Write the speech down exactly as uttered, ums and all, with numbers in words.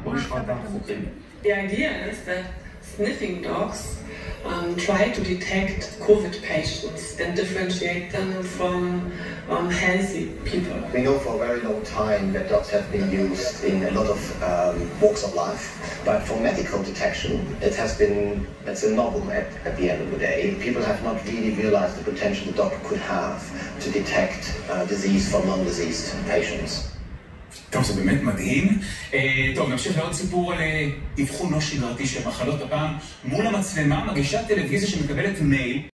The idea is that sniffing dogs um, try to detect COVID patients and differentiate them from um, healthy people. We know for a very long time that dogs have been used in a lot of um, walks of life, but for medical detection, it has been, it's a novel at, at the end of the day. People have not really realized the potential the dog could have to detect uh, disease from non-diseased patients. טוב, זה באמת מדהים. טוב, נמשיך לעוד סיפור על אבחון לא שגרתי של מחלות. הפעם מול המצלמה מגישת טלוויזיה שמקבלת מייל